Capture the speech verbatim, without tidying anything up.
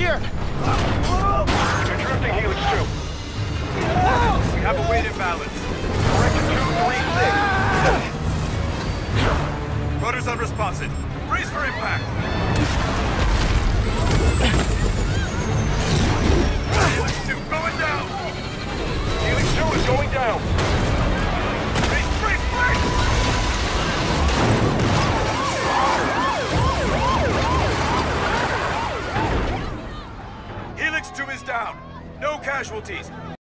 here! You're drifting Helix two. We have a weight imbalance. Correction two three six. Rudder's unresponsive. Brace for impact. Helix two going down. Helix two is going down. Brace, brace, brace! Helix two is down. No casualties.